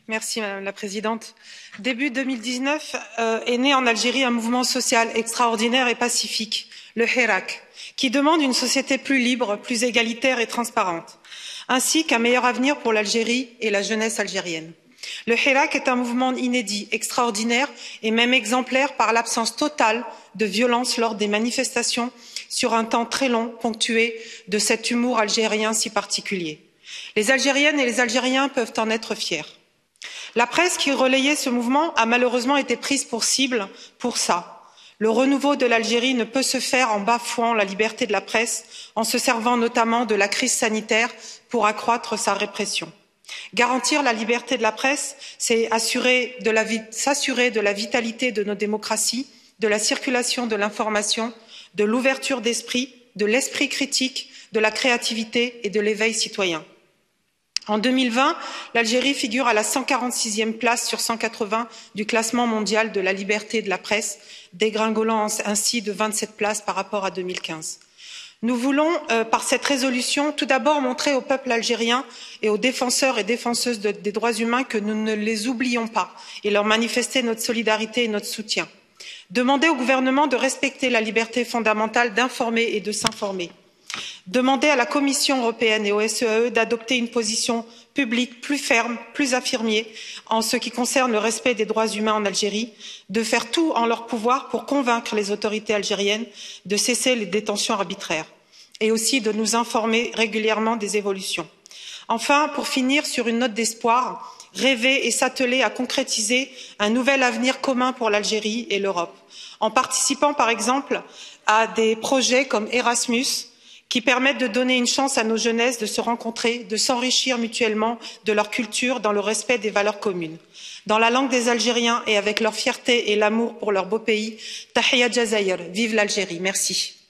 Madame la Présidente. Début 2019 est né en Algérie un mouvement social extraordinaire et pacifique, le Hirak, qui demande une société plus libre, plus égalitaire et transparente, ainsi qu'un meilleur avenir pour l'Algérie et la jeunesse algérienne. Le Hirak est un mouvement inédit, extraordinaire et même exemplaire par l'absence totale de violence lors des manifestations sur un temps très long, ponctué de cet humour algérien si particulier. Les Algériennes et les Algériens peuvent en être fiers. La presse qui relayait ce mouvement a malheureusement été prise pour cible pour ça. Le renouveau de l'Algérie ne peut se faire en bafouant la liberté de la presse, en se servant notamment de la crise sanitaire pour accroître sa répression. Garantir la liberté de la presse, c'est s'assurer de la vitalité de nos démocraties, de la circulation de l'information, de l'ouverture d'esprit, de l'esprit critique, de la créativité et de l'éveil citoyen. En 2020, l'Algérie figure à la 146e place sur 180 du classement mondial de la liberté de la presse, dégringolant ainsi de 27 places par rapport à 2015. Nous voulons, par cette résolution, tout d'abord montrer au peuple algérien et aux défenseurs et défenseuses des droits humains que nous ne les oublions pas et leur manifester notre solidarité et notre soutien. Demander au gouvernement de respecter la liberté fondamentale d'informer et de s'informer. Demander à la Commission européenne et au SEAE d'adopter une position publique plus ferme, plus affirmée en ce qui concerne le respect des droits humains en Algérie, de faire tout en leur pouvoir pour convaincre les autorités algériennes de cesser les détentions arbitraires et aussi de nous informer régulièrement des évolutions. Enfin, pour finir sur une note d'espoir, rêver et s'atteler à concrétiser un nouvel avenir commun pour l'Algérie et l'Europe, en participant par exemple à des projets comme Erasmus, qui permettent de donner une chance à nos jeunesses de se rencontrer, de s'enrichir mutuellement de leur culture dans le respect des valeurs communes. Dans la langue des Algériens et avec leur fierté et l'amour pour leur beau pays, Tahia Jazaïr, vive l'Algérie, merci.